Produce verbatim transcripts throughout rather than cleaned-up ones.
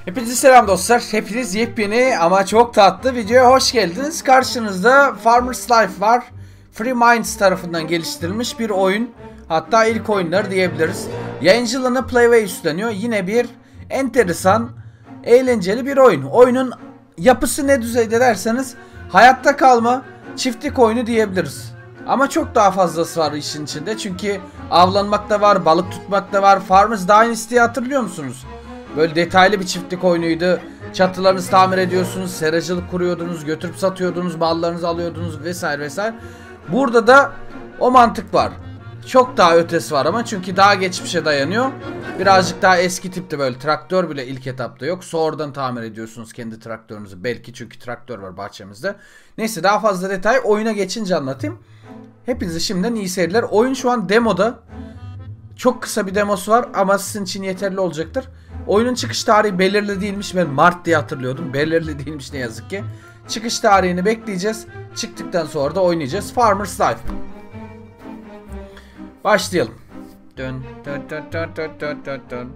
Hepinize selam dostlar. Hepiniz yepyeni ama çok tatlı videoya hoş geldiniz. Karşınızda Farmer's Life var. Free Minds tarafından geliştirilmiş bir oyun. Hatta ilk oyunları diyebiliriz. Yayıncılığını Playway üstleniyor. Yine bir enteresan, eğlenceli bir oyun. Oyunun yapısı ne düzeyde derseniz hayatta kalma, çiftlik oyunu diyebiliriz. Ama çok daha fazlası var işin içinde. Çünkü avlanmak da var, balık tutmak da var. Farmers Dynasty'yi hatırlıyor musunuz? Böyle detaylı bir çiftlik oyunuydu. Çatılarınızı tamir ediyorsunuz, seracılık kuruyordunuz, götürüp satıyordunuz, mallarınızı alıyordunuz vesaire vesaire. Burada da o mantık var. Çok daha ötesi var ama çünkü daha geçmişe dayanıyor. Birazcık daha eski tipte, böyle traktör bile ilk etapta yok. Sonradan tamir ediyorsunuz kendi traktörünüzü. Belki çünkü traktör var bahçemizde. Neyse, daha fazla detay oyuna geçince anlatayım. Hepinize şimdiden iyi seyirler. Oyun şu an demoda. Çok kısa bir demosu var ama sizin için yeterli olacaktır. Oyunun çıkış tarihi belirli değilmiş. Ben Mart diye hatırlıyordum. Belirli değilmiş ne yazık ki. Çıkış tarihini bekleyeceğiz. Çıktıktan sonra da oynayacağız. Farmer's Life. Başlayalım. Dön, dön, dön, dön, dön, dön, dön, dön.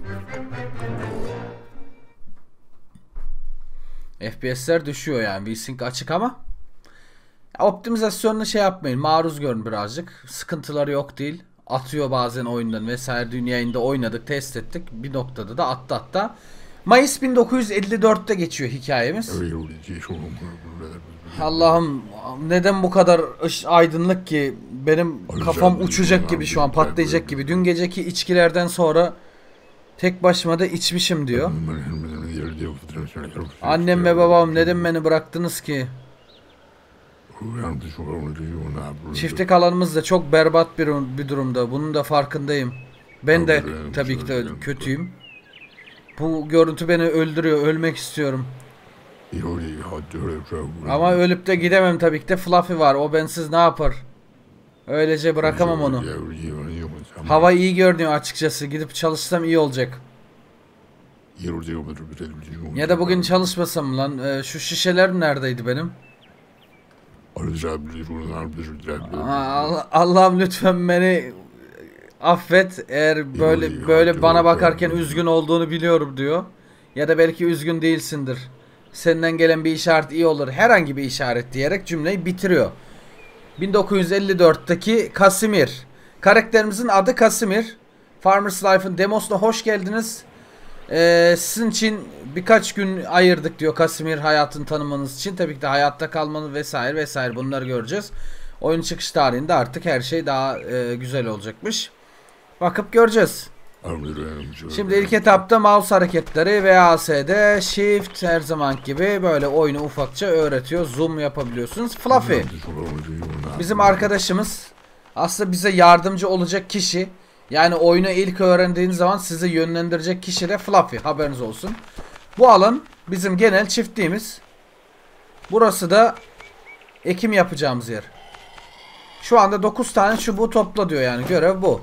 F P S'ler düşüyor yani. VSync açık ama optimizasyonunu şey yapmayın. Maruz görün birazcık. Sıkıntıları yok değil. Atıyor bazen oyundan vesaire. Dün yayında oynadık, test ettik. Bir noktada da attı hatta. Mayıs bin dokuz yüz elli dörtte geçiyor hikayemiz. Allah'ım, neden bu kadar aydınlık ki? Benim kafam uçacak gibi şu an, patlayacak gibi. Dün geceki içkilerden sonra tek başıma da içmişim diyor. Annem ve babam neden beni bıraktınız ki? Çiftlik alanımız da çok berbat bir, bir durumda. Bunun da farkındayım. Ben de tabii ki de kötüyüm. Bu görüntü beni öldürüyor. Ölmek istiyorum. Ama ölüp de gidemem tabii ki de. Fluffy var. O bensiz ne yapar? Öylece bırakamam onu. Hava iyi görünüyor açıkçası. Gidip çalışsam iyi olacak. Ya da bugün çalışmasam lan. Ee, şu şişeler neredeydi benim? Allah'ım lütfen beni affet, eğer böyle böyle bana bakarken üzgün olduğunu biliyorum diyor. Ya da belki üzgün değilsindir. Senden gelen bir işaret iyi olur. Herhangi bir işaret diyerek cümleyi bitiriyor. bin dokuz yüz elli dörtteki Casimir. Karakterimizin adı Casimir. Farmer's Life'ın demosuna hoş geldiniz. Ee, sizin için birkaç gün ayırdık diyor Casimir, hayatını tanımanız için. Tabii ki de hayatta kalmanız vesaire vesaire, bunları göreceğiz. Oyun çıkış tarihinde artık her şey daha e, güzel olacakmış. Bakıp göreceğiz. Şimdi ilk etapta mouse hareketleri V A S'de Shift her zaman gibi böyle oyunu ufakça öğretiyor. Zoom yapabiliyorsunuz. Fluffy bizim arkadaşımız, aslında bize yardımcı olacak kişi. Yani oyunu ilk öğrendiğiniz zaman sizi yönlendirecek kişi de Fluffy, haberiniz olsun. Bu alan bizim genel çiftliğimiz. Burası da ekim yapacağımız yer. Şu anda dokuz tane çubuğu topla diyor, yani görev bu.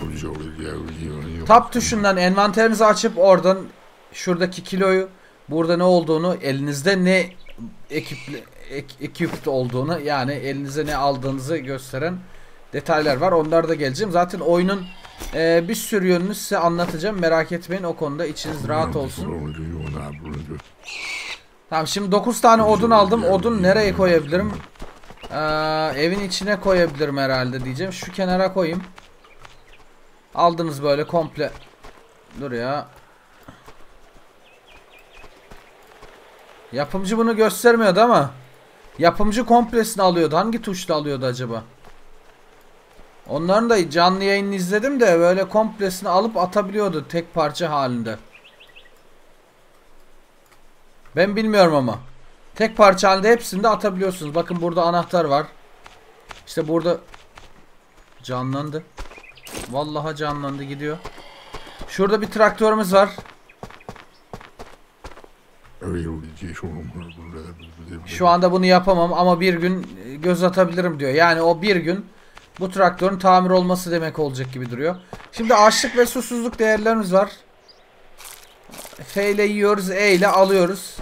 Tab tuşundan envanterinizi açıp oradan şuradaki kiloyu, burada ne olduğunu, elinizde ne ekip ek, ekipte olduğunu, yani elinize ne aldığınızı gösteren detaylar var. Onlara da geleceğim. Zaten oyunun e, bir sürü yönünü size anlatacağım. Merak etmeyin, o konuda içiniz rahat olsun. Tamam, şimdi dokuz tane odun aldım. Odun nereye koyabilirim? Ee, evin içine koyabilirim herhalde diyeceğim. Şu kenara koyayım. Aldınız böyle komple. Dur ya. Yapımcı bunu göstermiyordu ama yapımcı komplesini alıyordu. Hangi tuşla alıyordu acaba? Onların da canlı yayını izledim de böyle komplesini alıp atabiliyordu tek parça halinde. Ben bilmiyorum ama tek parça halinde hepsini de atabiliyorsunuz. Bakın burada anahtar var. İşte burada canlandı. Vallahi canlandı, gidiyor. Şurada bir traktörümüz var. Şu anda bunu yapamam ama bir gün göz atabilirim diyor. Yani o bir gün bu traktörün tamir olması demek olacak gibi duruyor. Şimdi açlık ve susuzluk değerlerimiz var. F ile yiyoruz, E ile alıyoruz.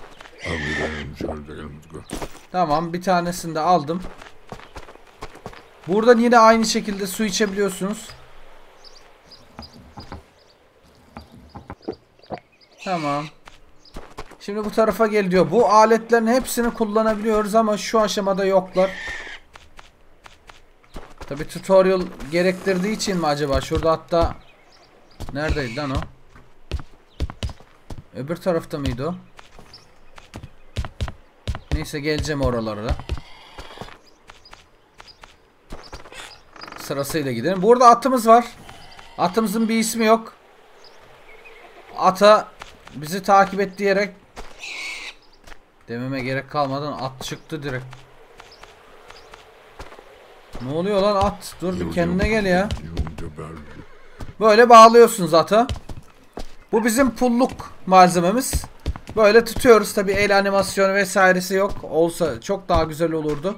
Tamam, bir tanesini de aldım. Buradan yine aynı şekilde su içebiliyorsunuz. Tamam. Şimdi bu tarafa gel diyor. Bu aletlerin hepsini kullanabiliyoruz ama şu aşamada yoklar. Tabi tutorial gerektirdiği için mi acaba? Şurada hatta neredeydi lan o? Öbür tarafta mıydı o? Neyse geleceğim oralara da. Sırasıyla gidelim. Burada atımız var. Atımızın bir ismi yok. Ata bizi takip et diyerek dememe gerek kalmadan at çıktı direkt. Ne oluyor lan at? Dur bir kendine gel ya. Böyle bağlıyorsunuz ata. Bu bizim pulluk malzememiz. Böyle tutuyoruz. Tabi el animasyonu vesairesi yok. Olsa çok daha güzel olurdu.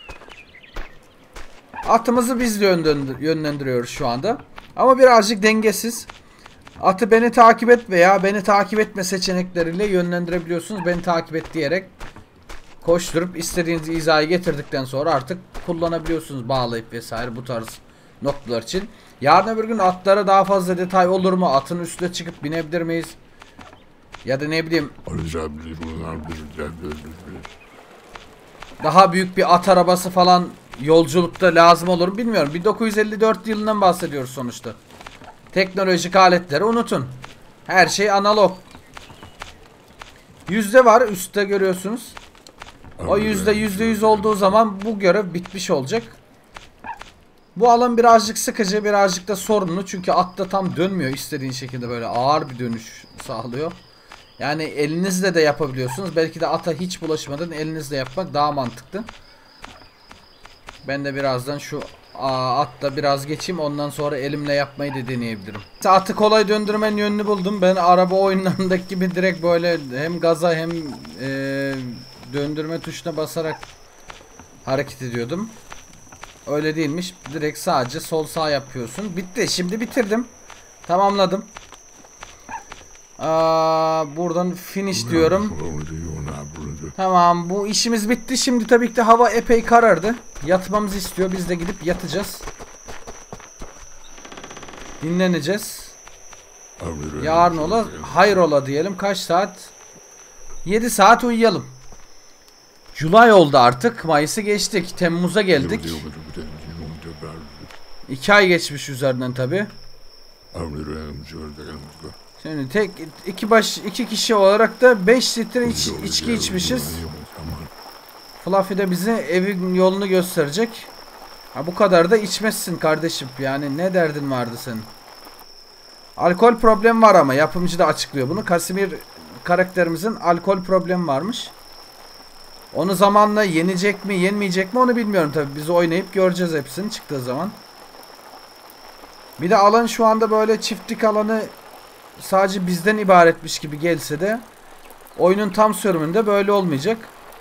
Atımızı biz yönlendiriyoruz şu anda. Ama birazcık dengesiz. Atı beni takip et veya beni takip etme seçenekleriyle yönlendirebiliyorsunuz. Beni takip et diyerek koşturup istediğiniz hizayı getirdikten sonra artık kullanabiliyorsunuz bağlayıp vesaire bu tarz noktalar için. Yarın öbür gün atlara daha fazla detay olur mu? Atın üstüne çıkıp binebilir miyiz? Ya da ne bileyim daha büyük bir at arabası falan yolculukta lazım olur mu bilmiyorum. bin dokuz yüz elli dört yılından bahsediyoruz sonuçta. Teknolojik aletleri unutun. Her şey analog. Yüzde var üstte görüyorsunuz. O yüzde yüzde yüz olduğu zaman bu görev bitmiş olacak. Bu alan birazcık sıkıcı, birazcık da sorunlu. Çünkü atta tam dönmüyor istediğin şekilde, böyle ağır bir dönüş sağlıyor. Yani elinizle de yapabiliyorsunuz. Belki de ata hiç bulaşmadan elinizle yapmak daha mantıklı. Ben de birazdan şu atla biraz geçeyim, ondan sonra elimle yapmayı da deneyebilirim. Atı kolay döndürmenin yönünü buldum. Ben araba oyunlarındaki gibi direkt böyle hem gaza hem e, döndürme tuşuna basarak hareket ediyordum. Öyle değilmiş. Direkt sadece sol sağ yapıyorsun. Bitti. Şimdi bitirdim. Tamamladım. Aa, buradan finish diyorum. Tamam, bu işimiz bitti. Şimdi tabii ki de hava epey karardı. Yatmamızı istiyor. Biz de gidip yatacağız. Dinleneceğiz. Yarın ola, hayır ola diyelim. Kaç saat? yedi saat uyuyalım. July oldu artık. Mayıs'ı geçtik. Temmuz'a geldik. iki ay geçmiş üzerinden tabii. Şimdi tek iki baş iki kişi olarak da beş litre iç, içki içmişiz. Fluffy de bize evin yolunu gösterecek. Ha, bu kadar da içmezsin kardeşim. Yani ne derdin vardı senin? Alkol problemi var ama yapımcı da açıklıyor bunu. Casimir karakterimizin alkol problemi varmış. Onu zamanla yenecek mi, yenmeyecek mi onu bilmiyorum tabii. Biz oynayıp göreceğiz hepsini çıktığı zaman. Bir de alan şu anda böyle çiftlik alanı sadece bizden ibaretmiş gibi gelse de oyunun tam sürümünde böyle olmayacak.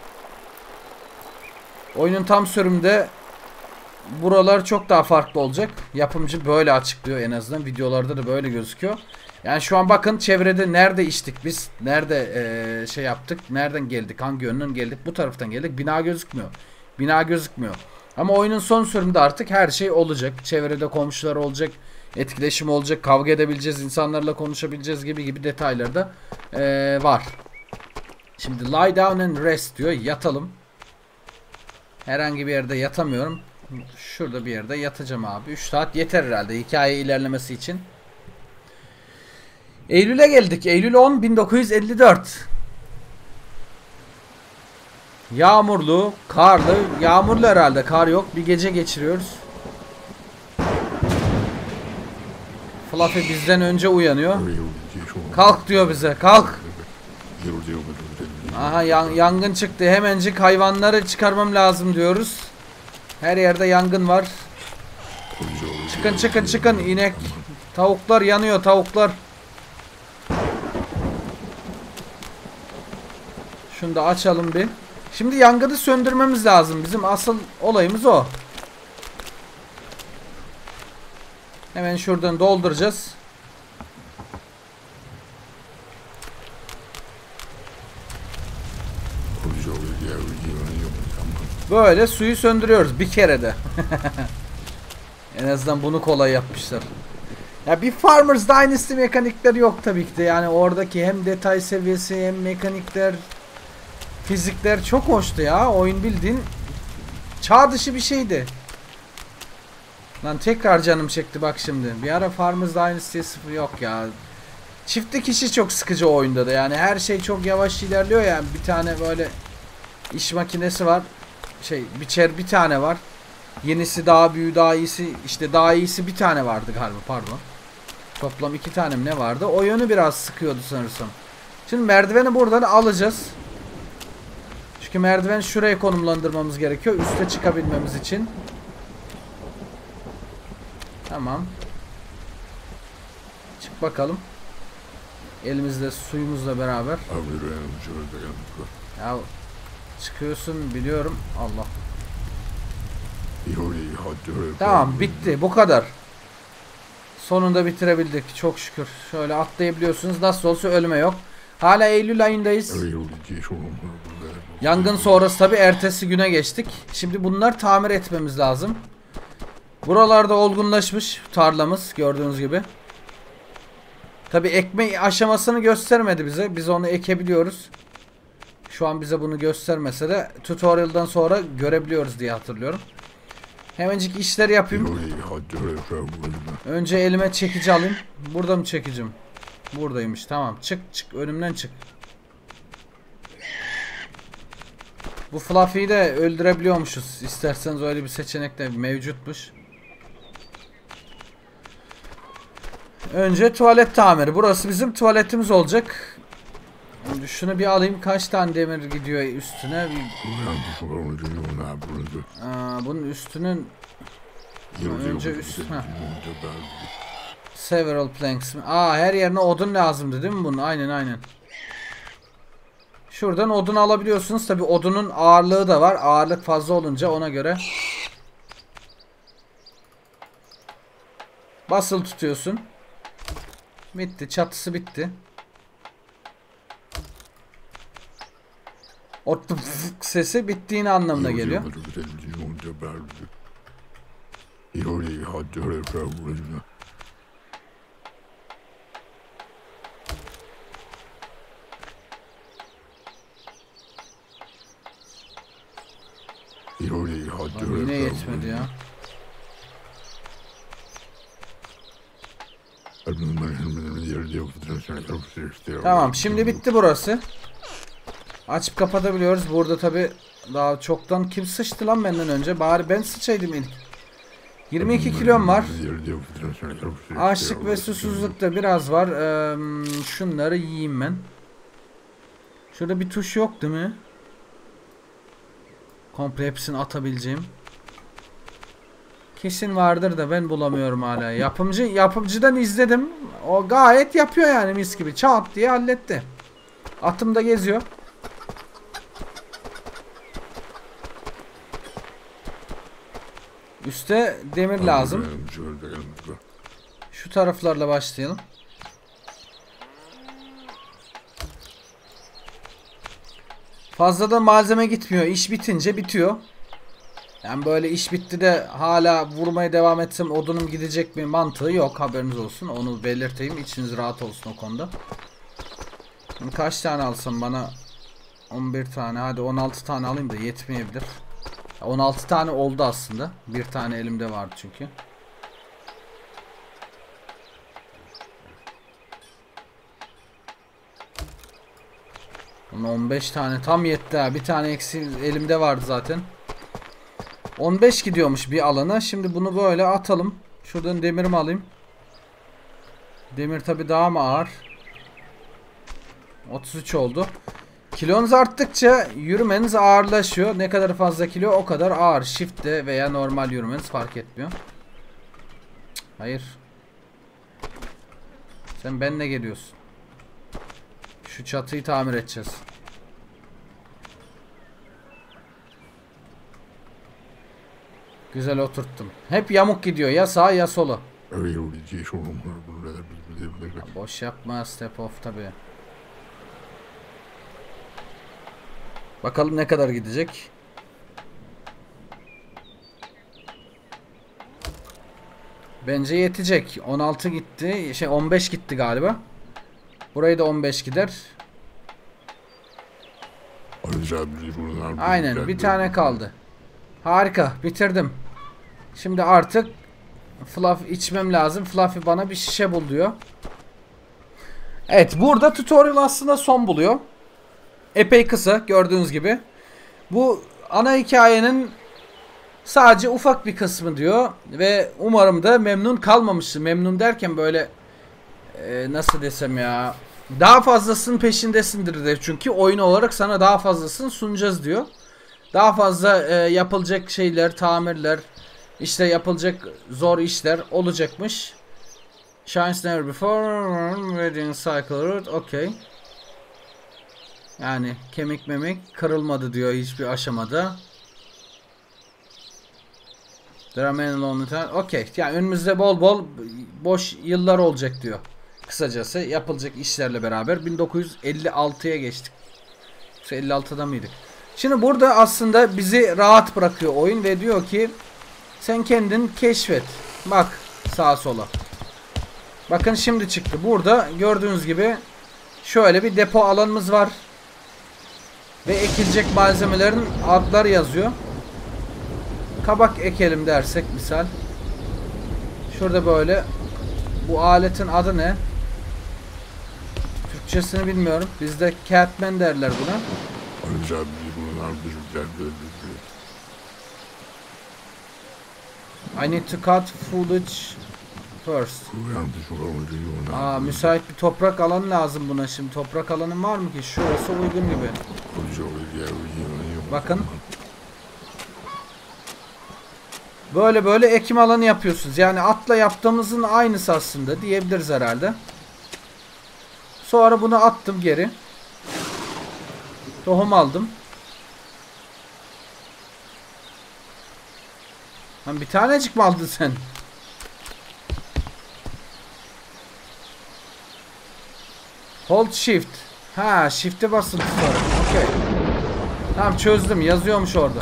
Oyunun tam sürümünde buralar çok daha farklı olacak. Yapımcı böyle açıklıyor, en azından videolarda da böyle gözüküyor. Yani şu an bakın çevrede nerede içtik biz, nerede ee, şey yaptık, nereden geldik, hangi yönden geldik, bu taraftan geldik, bina gözükmüyor. Bina gözükmüyor. Ama oyunun son sürümünde artık her şey olacak. Çevrede komşular olacak, etkileşim olacak, kavga edebileceğiz, insanlarla konuşabileceğiz gibi gibi detaylar da ee, var. Şimdi lie down and rest diyor, yatalım. Herhangi bir yerde yatamıyorum. Şurada bir yerde yatacağım abi. üç saat yeter herhalde hikaye ilerlemesi için. Eylül'e geldik. Eylül on bin dokuz yüz elli dört. Yağmurlu, karlı, yağmurlu herhalde, kar yok. Bir gece geçiriyoruz. Fluffy bizden önce uyanıyor. Kalk diyor bize, kalk. Aha, yan, yangın çıktı. Hemencik hayvanları çıkarmam lazım diyoruz. Her yerde yangın var. Çıkın çıkın çıkın, inek. Tavuklar yanıyor, tavuklar. Şunu da açalım bir. Şimdi yangını söndürmemiz lazım. Bizim asıl olayımız o. Hemen şuradan dolduracağız. Böyle suyu söndürüyoruz bir kerede. En azından bunu kolay yapmışlar. Ya bir Farmers Dynasty mekanikleri yok tabii ki de. Yani oradaki hem detay seviyesi hem mekanikler, fizikler çok hoştu ya. Oyun bildiğin çağ dışı bir şeydi. Lan tekrar canım çekti bak şimdi. Bir ara Farmers Dynasty sıfır yok ya. Çiftli kişi çok sıkıcı oyunda da. Yani her şey çok yavaş ilerliyor ya. Bir tane böyle iş makinesi var. Şey biçer bir tane var. Yenisi daha büyüğü daha iyisi. İşte daha iyisi bir tane vardı galiba, pardon. Toplam iki tane mi ne vardı? O yönü biraz sıkıyordu sanırsam. Şimdi merdiveni buradan alacağız. Çünkü merdiveni şuraya konumlandırmamız gerekiyor. Üste çıkabilmemiz için. Tamam. Çık bakalım. Elimizde suyumuzla beraber. Ya çıkıyorsun biliyorum. Allah. Tamam bitti. Bu kadar. Sonunda bitirebildik. Çok şükür. Şöyle atlayabiliyorsunuz. Nasıl olsa ölüme yok. Hala Eylül ayındayız. Yangın sonrası tabi ertesi güne geçtik. Şimdi bunlar tamir etmemiz lazım. Buralarda olgunlaşmış tarlamız gördüğünüz gibi. Tabi ekme aşamasını göstermedi bize. Biz onu ekebiliyoruz. Şu an bize bunu göstermese de tutorial'dan sonra görebiliyoruz diye hatırlıyorum. Hemencik işleri yapayım. Önce elime çekici alayım. Burada mı çekicim? Buradaymış. Tamam. Çık çık. Önümden çık. Bu Fluffy'yi de öldürebiliyormuşuz. İsterseniz öyle bir seçenek de mevcutmuş. Önce tuvalet tamiri. Burası bizim tuvaletimiz olacak. Şunu bir alayım. Kaç tane demir gidiyor üstüne? Aa, bunun üstünün önce üst. Several planks. Aa, her yerine odun lazımdı değil mi bunun? Aynen aynen. Şuradan odun alabiliyorsunuz. Tabi odunun ağırlığı da var. Ağırlık fazla olunca ona göre basılı tutuyorsun. Bitti. Çatısı bitti. O sesi bittiğini anlamına geliyor. Abi yine yetmedi ya. Tamam, şimdi bitti burası. Açıp kapatabiliyoruz. Burada tabi daha çoktan kim sıçtı lan benden önce? Bari ben sıçaydım ilk. yirmi iki kilom var. Açlık ve susuzluk da biraz var. Ee, şunları yiyeyim ben. Şurada bir tuş yok değil mi? Komple hepsini atabileceğim. Kesin vardır da ben bulamıyorum hala. Yapımcı yapımcıdan izledim. O gayet yapıyor yani mis gibi. Çat diye halletti. Atım da geziyor. Üste demir lazım. Şu taraflarla başlayalım. Fazladan malzeme gitmiyor. İş bitince bitiyor. Yani böyle iş bitti de hala vurmaya devam etsem odunum gidecek mi mantığı yok. Haberiniz olsun. Onu belirteyim. İçiniz rahat olsun o konuda. Şimdi kaç tane alsam bana? on bir tane. Hadi on altı tane alayım da yetmeyebilir. on altı tane oldu aslında. Bir tane elimde vardı çünkü. on beş tane tam yetti ha. Bir tane eksi elimde vardı zaten. on beş gidiyormuş bir alana. Şimdi bunu böyle atalım. Şuradan demirimi alayım. Demir tabi daha mı ağır? otuz üç oldu. Kilonuz arttıkça yürümeniz ağırlaşıyor. Ne kadar fazla kilo o kadar ağır. Shift'te veya normal yürümeniz fark etmiyor. Hayır. Sen benimle geliyorsun. Şu çatıyı tamir edeceğiz. Güzel oturttum. Hep yamuk gidiyor. Ya sağa ya sola. Boş yapma. Step off tabi. Bakalım ne kadar gidecek. Bence yetecek. on altı gitti. Şey on beş gitti galiba. Burayı da on beş gider. Aynen, bir tane kaldı. Harika, bitirdim. Şimdi artık Fluff içmem lazım. Fluffy bana bir şişe bul diyor. Evet, burada tutorial aslında son buluyor. Epey kısa gördüğünüz gibi. Bu ana hikayenin sadece ufak bir kısmı diyor. Ve umarım da memnun kalmamışsın. Memnun derken böyle e, nasıl desem ya, daha fazlasının peşindesindir de, çünkü oyun olarak sana daha fazlasını sunacağız diyor. Daha fazla e, yapılacak şeyler, tamirler, işte yapılacak zor işler olacakmış. Shines never before, wedding cycle route, okay. Yani kemik memik kırılmadı diyor hiçbir aşamada. Dramain lonely time, okay. Yani önümüzde bol bol boş yıllar olacak diyor. Kısacası yapılacak işlerle beraber bin dokuz yüz elli altıya geçtik. elli altıda mıydık? Şimdi burada aslında bizi rahat bırakıyor oyun ve diyor ki sen kendin keşfet. Bak sağa sola. Bakın şimdi çıktı. Burada gördüğünüz gibi şöyle bir depo alanımız var. Ve ekilecek malzemelerin adları yazıyor. Kabak ekelim dersek misal. Şurada böyle. Bu aletin adı ne? Türkçesini bilmiyorum. Bizde Catman derler buna. I need to cut footage first. Aa, müsait bir toprak alanı lazım buna şimdi. Toprak alanı var mı ki? Şurası uygun gibi. Bakın. Böyle böyle ekim alanı yapıyorsunuz. Yani atla yaptığımızın aynısı aslında diyebiliriz herhalde. Sonra bunu attım geri. Tohum aldım. Lan bir tanecik mi aldın sen? Hold shift. Ha, shift'e basın sonra. Okay. Tamam, çözdüm. Yazıyormuş orada.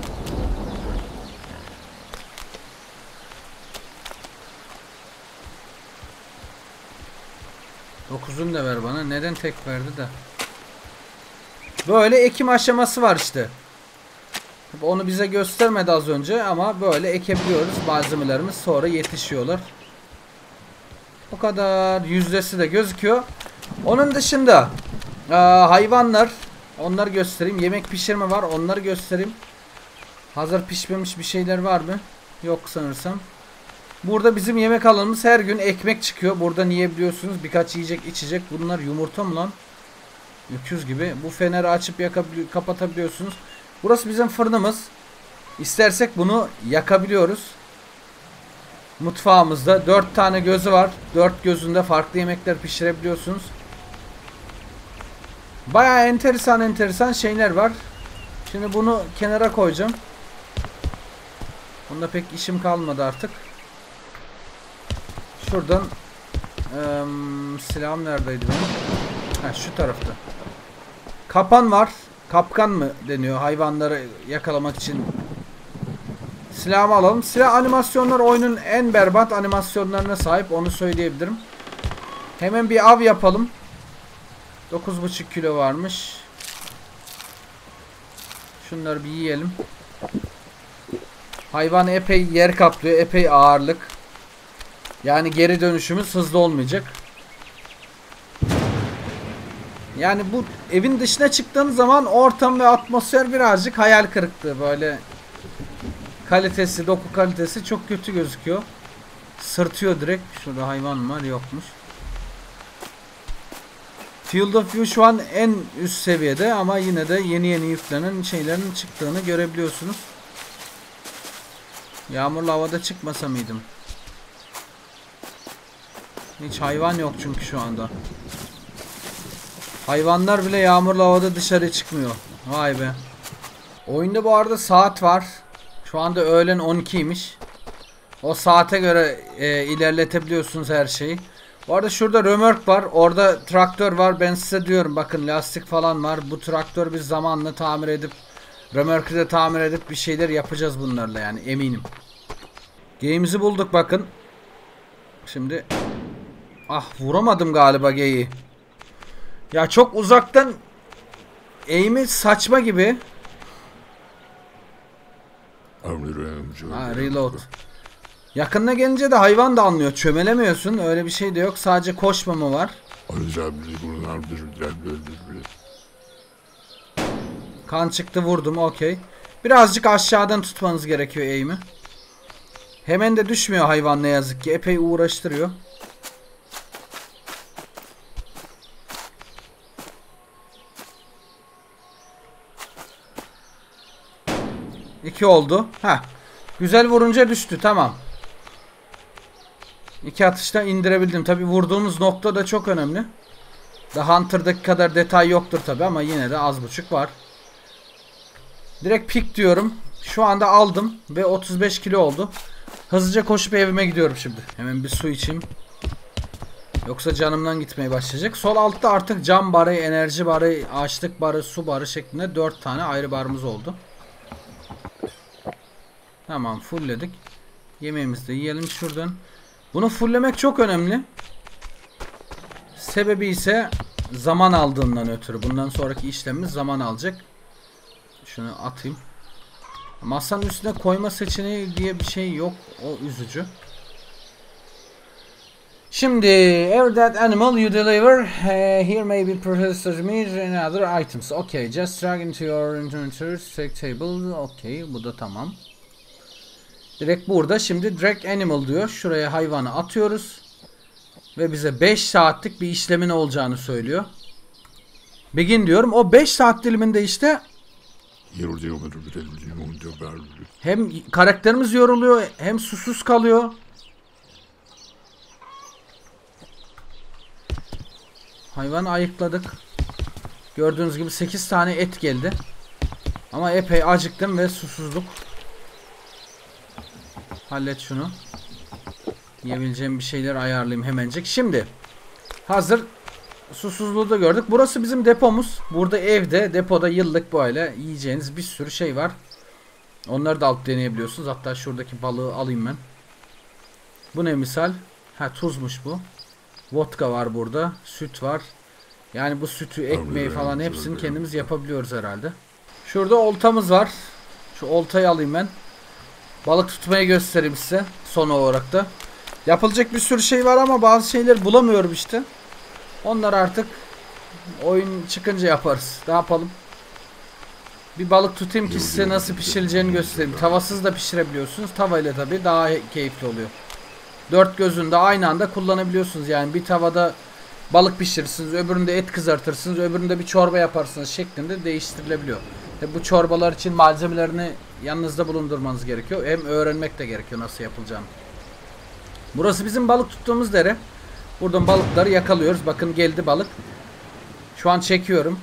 dokuzunu da ver bana. Neden tek verdi de? Böyle ekim aşaması var işte. Onu bize göstermedi az önce ama böyle ekebiliyoruz. Malzemelerimiz sonra yetişiyorlar. O kadar. Yüzdesi de gözüküyor. Onun dışında e, hayvanlar, onları göstereyim. Yemek pişirme var, onları göstereyim. Hazır pişmemiş bir şeyler var mı? Yok sanırsam. Burada bizim yemek alanımız, her gün ekmek çıkıyor. Burada niye biliyorsunuz? Birkaç yiyecek içecek. Bunlar yumurta mı lan? Öküz gibi. Bu feneri açıp kapatabiliyorsunuz. Burası bizim fırınımız. İstersek bunu yakabiliyoruz. Mutfağımızda dört tane gözü var. dört gözünde farklı yemekler pişirebiliyorsunuz. Bayağı enteresan enteresan şeyler var. Şimdi bunu kenara koyacağım. Bunda pek işim kalmadı artık. Şuradan ıı, silahım neredeydi benim? Ha, şu tarafta. Kapan var. Kapkan mı deniyor hayvanları yakalamak için. Silahımı alalım. Silah animasyonları oyunun en berbat animasyonlarına sahip, onu söyleyebilirim. Hemen bir av yapalım. dokuz buçuk kilo varmış. Şunları bir yiyelim. Hayvan epey yer kaplıyor. Epey ağırlık. Yani geri dönüşümüz hızlı olmayacak. Yani bu evin dışına çıktığınız zaman ortam ve atmosfer birazcık hayal kırıklığı. Böyle kalitesi, doku kalitesi çok kötü gözüküyor. Sırtıyor direkt. Şurada hayvan var, yokmuş. Field of View şu an en üst seviyede ama yine de yeni yeni yüklenen şeylerin çıktığını görebiliyorsunuz. Yağmurlu havada çıkmasa mıydım? Hiç hayvan yok çünkü şu anda. Hayvanlar bile yağmurlu havada dışarı çıkmıyor. Vay be. Oyunda bu arada saat var. Şu anda öğlen on ikiymiş. O saate göre e, ilerletebiliyorsunuz her şeyi. Bu arada şurada römork var. Orada traktör var. Ben size diyorum bakın, lastik falan var. Bu traktör biz zamanla tamir edip, römorku de tamir edip bir şeyler yapacağız bunlarla yani, eminim. Game'imizi bulduk bakın. Şimdi ah vuramadım galiba geyi. Ya çok uzaktan eğimi saçma gibi. Ha, reload. Yakınına gelince de hayvan da anlıyor. Çömelemiyorsun. Öyle bir şey de yok. Sadece koşmama var. Kan çıktı, vurdum. Okey. Birazcık aşağıdan tutmanız gerekiyor eğimi. Hemen de düşmüyor hayvan ne yazık ki. Epey uğraştırıyor. İki oldu. Heh. Güzel vurunca düştü. Tamam. İki atışta indirebildim. Tabi vurduğumuz nokta da çok önemli. The Hunter'daki kadar detay yoktur tabi ama yine de az buçuk var. Direkt pick diyorum. Şu anda aldım ve otuz beş kilo oldu. Hızlıca koşup evime gidiyorum şimdi. Hemen bir su içeyim. Yoksa canımdan gitmeye başlayacak. Sol altta artık cam barı, enerji barı, açlık barı, su barı şeklinde dört tane ayrı barımız oldu. Tamam, fullledik. Yemeğimizi de yiyelim şuradan. Bunu fulllemek çok önemli. Sebebi ise zaman aldığından ötürü. Bundan sonraki işlemimiz zaman alacak. Şunu atayım. Masanın üstüne koyma seçeneği diye bir şey yok. O üzücü. Şimdi every dead animal you deliver uh, here may be processed meat and other items. Okay, just drag into your inventory take table. Okay, bu da tamam. Direkt burada şimdi drag animal diyor. Şuraya hayvanı atıyoruz. Ve bize beş saatlik bir işlemin olacağını söylüyor. Begin diyorum. O beş saat diliminde işte hem karakterimiz yoruluyor hem susuz kalıyor. Hayvanı ayıkladık. Gördüğünüz gibi sekiz tane et geldi. Ama epey acıktım ve susuzluk. Hallet şunu. Yiyebileceğim bir şeyler ayarlayayım hemencik. Şimdi hazır susuzluğu da gördük. Burası bizim depomuz. Burada evde, depoda yıllık böyle yiyeceğiniz bir sürü şey var. Onları da alıp deneyebiliyorsunuz. Hatta şuradaki balığı alayım ben. Bu ne misal? Ha, tuzmuş bu. Vodka var burada. Süt var. Yani bu sütü, ekmeği falan hepsini kendimiz yapabiliyoruz herhalde. Şurada oltamız var. Şu oltayı alayım ben. Balık tutmayı göstereyim size. Son olarak da. Yapılacak bir sürü şey var ama bazı şeyleri bulamıyorum işte. Onları artık oyun çıkınca yaparız. Ne yapalım? Bir balık tutayım ki size nasıl pişirileceğini göstereyim. Tavasız da pişirebiliyorsunuz. Tavayla tabii daha keyifli oluyor. Dört gözünde aynı anda kullanabiliyorsunuz. Yani bir tavada balık pişirirsiniz, öbüründe et kızartırsınız, öbüründe bir çorba yaparsınız şeklinde değiştirilebiliyor. Tabii bu çorbalar için malzemelerini yanınızda bulundurmanız gerekiyor. Hem öğrenmek de gerekiyor nasıl yapılacağını. Burası bizim balık tuttuğumuz dere. Buradan balıkları yakalıyoruz. Bakın geldi balık. Şu an çekiyorum.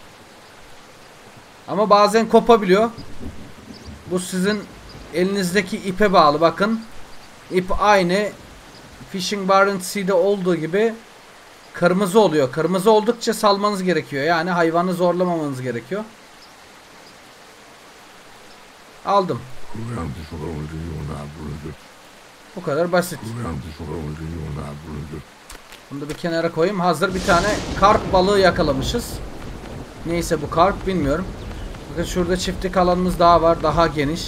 Ama bazen kopabiliyor. Bu sizin elinizdeki ipe bağlı. Bakın. İp aynı Fishing Barent Sea'de olduğu gibi kırmızı oluyor. Kırmızı oldukça salmanız gerekiyor. Yani hayvanı zorlamamanız gerekiyor. Aldım. Bu kadar basit. Bunu da bir kenara koyayım. Hazır bir tane karp balığı yakalamışız. Neyse bu karp bilmiyorum. Bakın şurada çiftlik alanımız daha var. Daha geniş.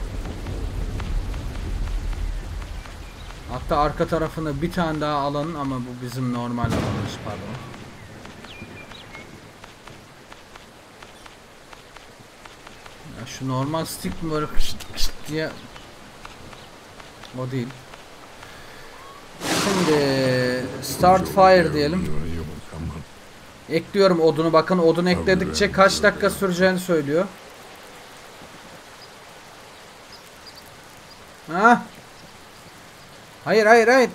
Hatta arka tarafında bir tane daha alanın ama bu bizim normal alanımız, pardon. Ya şu normal stick mi böyle kışt kışt diye. O değil. Şimdi start fire diyelim. Ekliyorum odunu. Bakın odun ekledikçe kaç dakika süreceğini söylüyor. Ha? Hayır hayır hayır.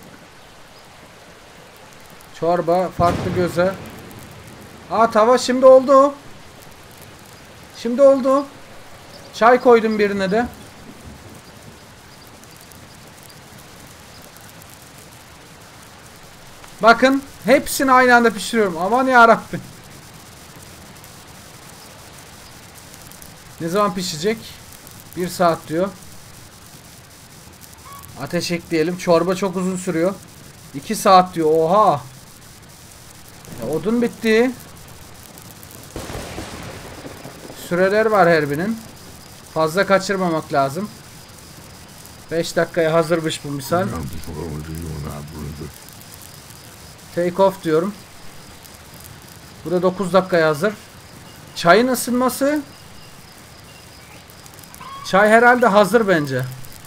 Çorba farklı göze. Aa, tava şimdi oldu. Şimdi oldu. Çay koydum birine de. Bakın hepsini aynı anda pişiriyorum. Aman yarabbim. Ne zaman pişecek? Bir saat diyor. Ateş ekleyelim. Çorba çok uzun sürüyor. iki saat diyor. Oha. Ya, odun bitti. Süreler var her birinin. Fazla kaçırmamak lazım. beş dakikaya hazırmış bu misal. Take off diyorum. Bu da dokuz dakikaya hazır. Çayın ısınması. Çay herhalde hazır bence.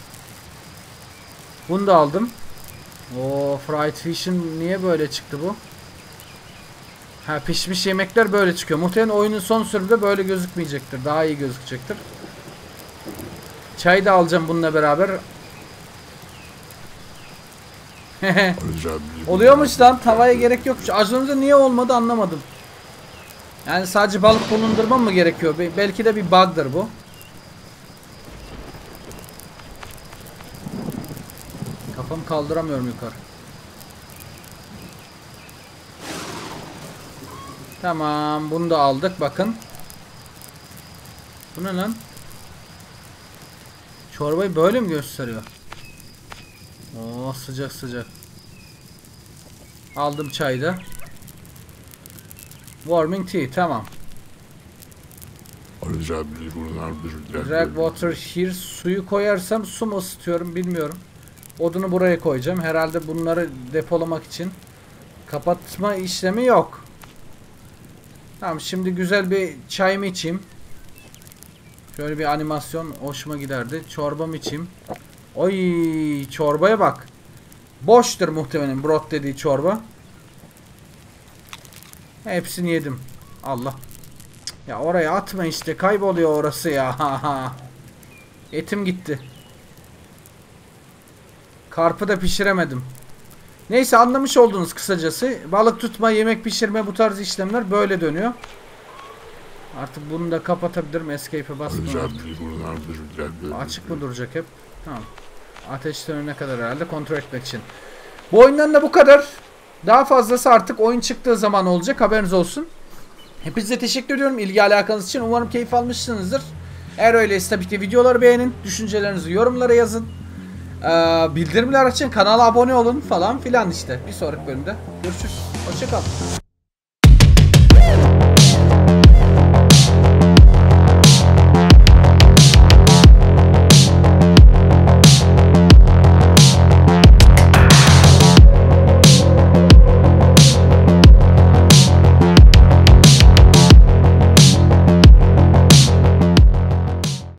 Bunu da aldım. O fried fish'in niye böyle çıktı bu? Ha, pişmiş yemekler böyle çıkıyor. Muhtemelen oyunun son sürümde böyle gözükmeyecektir. Daha iyi gözükecektir. Çayı da alacağım bununla beraber. Oluyormuş lan. Tavaya gerek yokmuş. Az önce niye olmadı anlamadım. Yani sadece balık bulundurmam mı gerekiyor? Belki de bir bug'dır bu. Kafamı kaldıramıyorum yukarı. Tamam, bunu da aldık bakın. Bu ne lan? Çorbayı böyle mi gösteriyor? Oo, sıcak sıcak. Aldım çayı da. Warming tea, tamam. Drag water here. Suyu koyarsam su mu ısıtıyorum bilmiyorum. Odunu buraya koyacağım. Herhalde bunları depolamak için. Kapatma işlemi yok. Tamam, şimdi güzel bir çayımı içeyim. Şöyle bir animasyon hoşuma giderdi. Çorbamı içeyim. Oy, çorbaya bak. Boştur muhtemelen brot dediği çorba. Hepsini yedim. Allah. Ya oraya atma işte, kayboluyor orası ya. Etim gitti. Karpı da pişiremedim. Neyse, anlamış oldunuz kısacası. Balık tutma, yemek pişirme, bu tarz işlemler böyle dönüyor. Artık bunu da kapatabilirim. Escape'e basmıyorum. Açık mı duracak hep? Tamam. Ateş sönene kadar herhalde kontrol etmek için. Bu oyundan da bu kadar. Daha fazlası artık oyun çıktığı zaman olacak. Haberiniz olsun. Hepinize teşekkür ediyorum ilgi alakanız için. Umarım keyif almışsınızdır. Eğer öyleyse tabii ki videoları beğenin. Düşüncelerinizi yorumlara yazın. Ee, bildirimler açın. Kanala abone olun falan filan işte. Bir sonraki bölümde görüşürüz. Hoşça kalın.